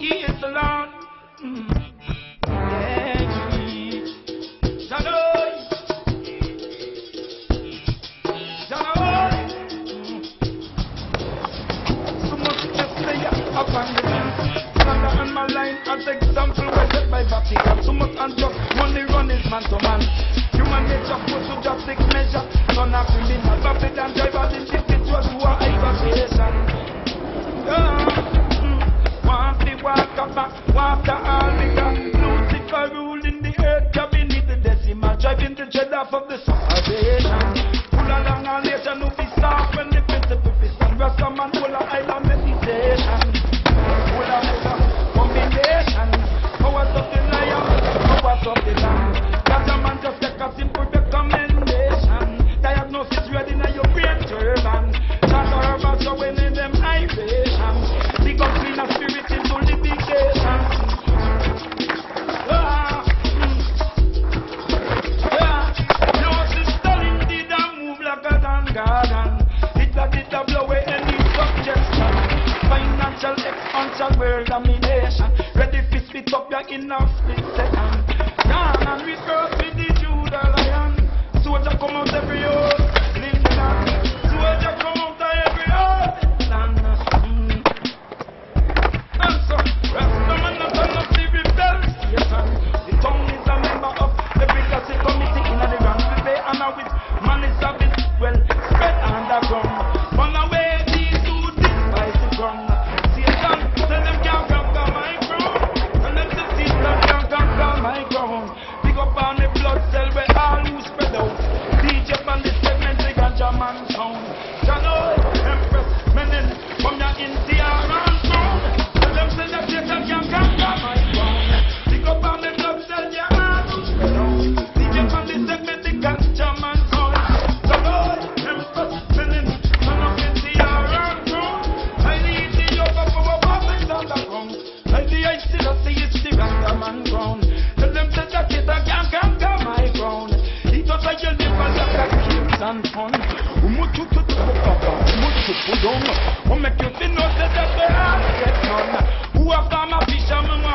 is the Lord. Yeah, Shadow. So much to say upon the dance. Slander on my line as example was set by Vatican. So much unjust money run is man to man. Human nature put to just take measure. None are criminal, Babylon drivers, individuals who are aggravation. Want the walk back, walk the all bigger. Lucifer ruling the earth, cabinet the decimal, driving the dread off of the salvation. Pull along a nation who be soft when the principle is stand. Rasta man, pull a island meditation. Pull a combination. Powers of the lion, powers of the land. That a man just take a simple recommendation. Diagnosis ready now your brain turban. Chant herbal so when in them iration. Big up clean a spirit into litigation. No sister indeed a move like a garden. It a blow away any subjection. Financial expansion, world domination. Ready to spit up your inner split second. Down and reverse with the Judah lion. Soldier come out every old land. Soldier come out of every old land. And so, Rastaman not turn up the rebel station. The tongue is a member of every classic committee in the ground. We pay honor with man is a bit well spread underground. Run away these who despise the ground. Satan, tell them can't conquer my ground. Tell them the Satan can't conquer my ground. Pick up on the blood cell where all who spread out. DJ on the segment, the ganja man sound. Jano, Empress, Menin, from your NCR and sound. Tell them say that Satan can't conquer my ground. Pick up on the blood cell, yeah, all who spread out. DJ on the segment, the ganja man sound. Jano, Empress, Menin, from your NCR and sound. I need the yoke of our perfect underground. I still say it's the Rasta man ground. Tell them say that Satan can't conquer my ground. It was like you never look at kids and fun. Much to put on. Who make you feel no that they are get none. Who are farmer fishermen?